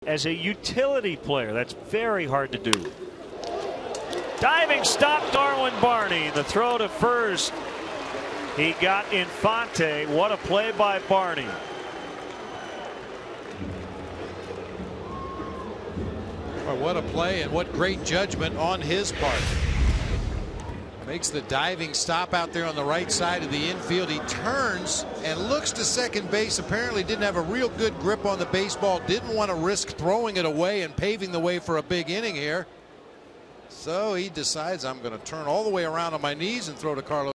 as a utility player. That's very hard to do. Diving stop, Darwin Barney. The throw to first. He got Infante. What a play by Barney. Well, what a play and what great judgment on his part. Makes the diving stop out there on the right side of the infield. He turns and looks to second base. Apparently didn't have a real good grip on the baseball. Didn't want to risk throwing it away and paving the way for a big inning here. So he decides, I'm going to turn all the way around on my knees and throw to Carlos.